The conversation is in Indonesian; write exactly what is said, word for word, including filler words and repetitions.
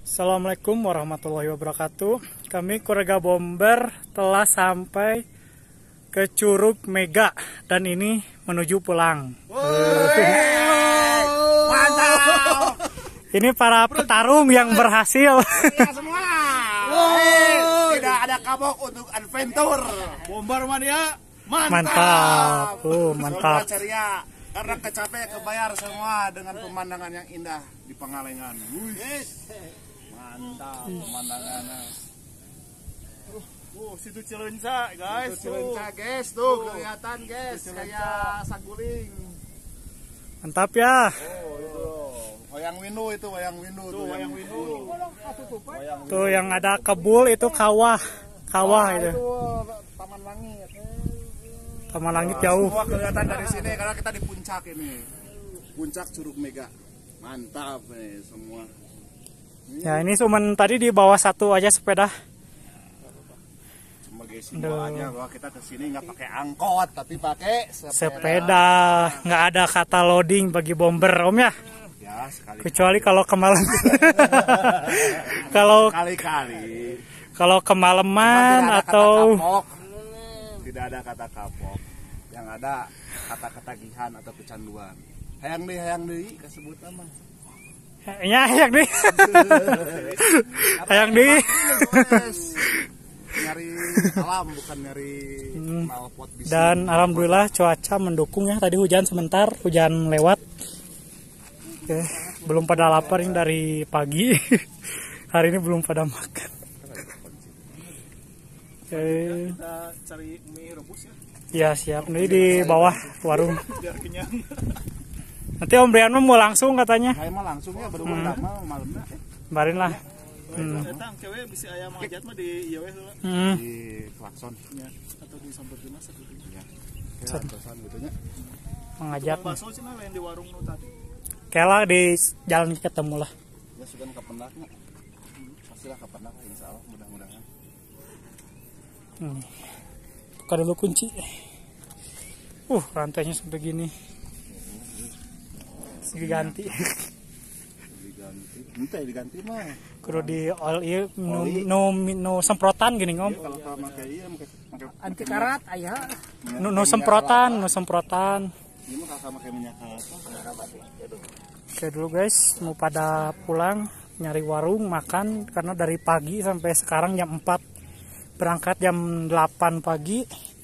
Assalamualaikum warahmatullahi wabarakatuh. Kami keluarga Bomber telah sampai ke Curug Mega dan ini menuju pulang. Mantap. Ini para petarung yang berhasil. Iya semua. Tidak ada kapok untuk adventure. Bomber mania. Mantap. Mantap. Oh, mantap. Semua ceria. Karena kecapean kebayar semua dengan pemandangan yang indah di Pangalengan. Wih. Mantap pemandangannya. Oh, situ Cileunca, guys. Itu Cileunca, guys. Tuh kelihatan, guys. Kayak Saguling. Mantap ya. Oh, itu. Wayang Windu itu, wayang Windu Tuh, wayang Windu. Tuh yang ada kebul itu kawah. Kawah itu. Itu Taman Langit. Taman Langit jauh. Semua kelihatan dari sini karena kita di puncak ini. Puncak Curug Mega. Mantap nih semua. Ya ini cuman tadi di bawah satu aja sepeda. Cuma guys simbolannya bahwa kita kesini nggak pakai angkot tapi pakai sepeda. Sepeda. Nggak ada kata loading bagi Bomber om ya. Ya sekali. Kecuali kalau kemalam. Kalau Kali-kali. kalau kemalaman atau tidak ada kata kapok. Yang ada kata ketagihan atau kecanduan. Hayang deui hayang deui kasebut mah. ya hayang deui. Hayang deui. Nyari alam bukan nyari knalpot bisnis. Dan alhamdulillah cuaca mendukung ya. Tadi hujan sebentar, hujan lewat. Oke, belum pada lapar ini dari pagi. Hari ini belum pada makan. Oke. Kita cari mie rebus ya, Ya siap, ini di bawah warung. biar kenyang. Nanti Om Brian mau langsung katanya. Saya mah langsung ya baru hmm. malamnya. Eh. Kemarin lah. Hmm. Eta cewek bisa ayam manjat mah di ieu we heula. Hmm. Di klakson Ya, atau di Samberjuna satu di. ya. Kayak kosan gitu nya. Mengajak. Bakso cenah lain di warung nu tadi. Kela di jalan ketemu lah. Ya sudah kepenaknya. Pastilah kepenak insyaallah mudah-mudahan. Hmm. Buka dulu kunci. Uh, rantainya sampai gini. Diganti. Diganti. Ente diganti mah. Kudu di all ieu no, no, no semprotan gini ngom. Ya, kalau pakai iya pakai Anti karat aya. No, no semprotan, no semprotan. Ini mah kakak pakai minyak kelapa. Oke dulu guys, mau pada pulang nyari warung makan karena dari pagi sampai sekarang jam empat berangkat jam delapan pagi.